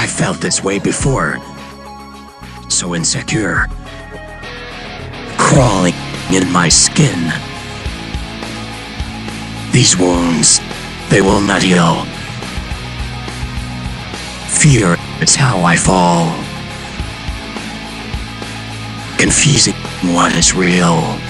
I felt this way before. So insecure. Crawling in my skin. These wounds, they will not heal. Fear is how I fall. Confusing what is real.